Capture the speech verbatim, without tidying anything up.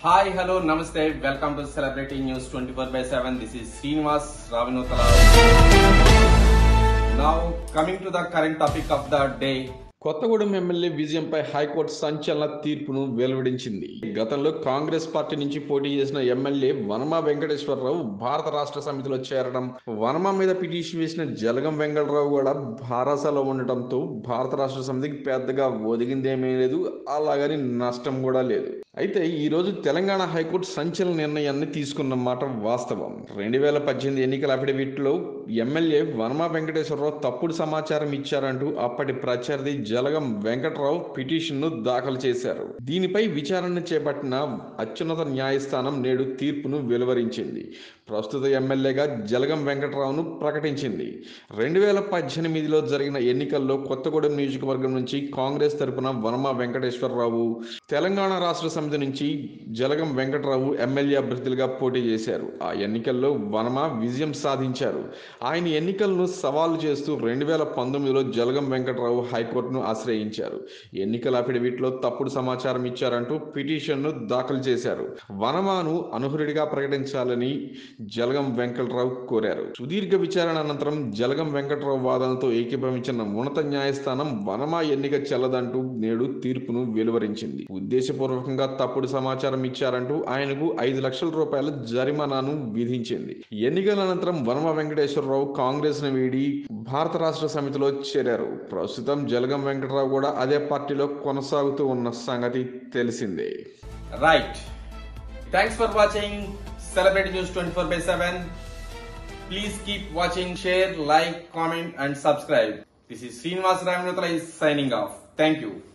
Hi, hello, namaste. Welcome to Celebrating News twenty-four by seven. This is Srinivas Ravinotala. Now, coming to the current topic of the day. Kothagudem MLA విజయంపై high court సంచలన తీర్పును వెలువడించింది. గతంలో Congress party నుంచి పోటీ చేసిన MLA Vanama Venkateswararao భారత రాష్ట్ర సమితిలో చేరడం, వనమా మీద పిటిషన్ వేసిన జలగం వెంకటరావు కూడా భారసలో ఉండటంతో భారత రాష్ట్ర సమితికి పెద్దగా ఒదిగిందేమీ లేదు, అలాగని నష్టం కూడా లేదు. అయితే ఈ రోజు తెలంగాణ హైకోర్టు సంచలన నిర్ణయాన్ని తీసుకున్న మాట వాస్తవం. రెండు వేల పద్దెనిమిది ఎన్నికల అఫిడవిట్లో ఎమ్మెల్యే వనమా వెంకటేశ్వరరావు తప్పుడు సమాచారం ఇచ్చారంటూ అప్పటి ప్రత్యర్థి జలగం వెంకట్రావు పిటిషన్ను దాఖలు చేశారు. దీనిపై విచారణ చేపట్టిన అత్యున్నత న్యాయస్థానం నేడు తీర్పును వెలువరించింది. ప్రస్తుత ఎమ్మెల్యేగా జలగం వెంకట్రావును ప్రకటించింది. రెండు వేల పద్దెనిమిదిలో జరిగిన ఎన్నికల్లో కొత్తగూడెం నియోజకవర్గం నుంచి కాంగ్రెస్ తరపున వనమా వెంకటేశ్వరరావు, తెలంగాణ రాష్ట్ర సమితి నుంచి జలగం వెంకట్రావు ఎమ్మెల్యే అభ్యర్థులుగా పోటీ చేశారు. ఆ ఎన్నికల్లో వనమా విజయం సాధించారు. ఆయన ఎన్నికలను సవాలు చేస్తూ రెండు వేల పంతొమ్మిదిలో జలగం వెంకట్రావు హైకోర్టును ఆశ్రయించారు. ఎన్నికల అఫిడవిట్లో తప్పుడు సమాచారం ఇచ్చారంటూ పిటిషన్ను దాఖలు చేశారు. వనమాను అనర్హుడిగా ప్రకటించాలని జలగం వెంకట్రావు కోరారు. సుదీర్ఘ విచారణ అనంతరం జలగం వెంకట్రావు వాదనతో ఏకీభవించిన ఉన్నత న్యాయస్థానం వనమా ఎన్నిక చెల్లదంటూ నేడు తీర్పును వెలువరించింది. ఉద్దేశపూర్వకంగా తప్పుడు సమాచారం ఇచ్చారంటూ ఆయనకు ఐదు లక్షల రూపాయల జరిమానాను విధించింది. ఎన్నికల అనంతరం వనమా వెంకటేశ్వరరావు కాంగ్రెస్ ను వీడి భారత రాష్ట్ర సమితిలో చేరారు. ప్రస్తుతం జలగం వెంకట్రావు కూడా అదే పార్టీలో కొనసాగుతూ ఉన్న సంగతి తెలిసిందే. Right. Thanks for watching Celebrating News twenty-four by seven. Please keep watching, share, like, comment and subscribe. This is Srinivas Ravinothala is signing off. Thank you.